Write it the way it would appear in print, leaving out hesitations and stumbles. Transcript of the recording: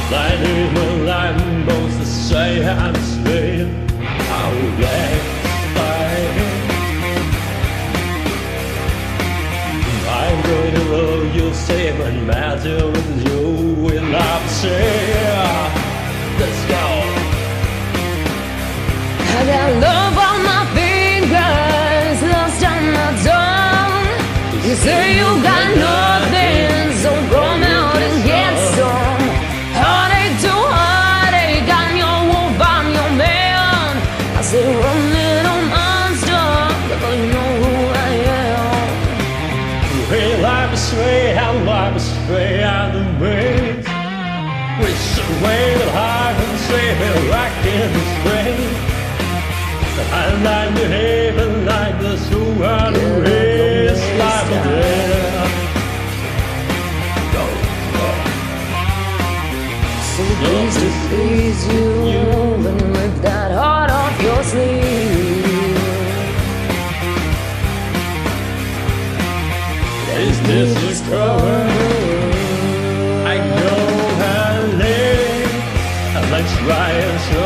Blinded when I'm both the same and straight. I will get I'm going to roll you same and matter with you will not say. Let's go. I got love on my fingers, lost on my tongue. You say you got nothing, so come out and get some. Heartache to heartache, I'm your wolf, I'm your man. I say run little monster, because you know who I am. Hey, life is straight, and life is straight on the waves. Which way that I can say it rocking the straight. I like to heaven like the true and the race life of there. Go, go. So please to please you, and rip that heart off your sleeve. Is this a cover? I know how late. Let's try and show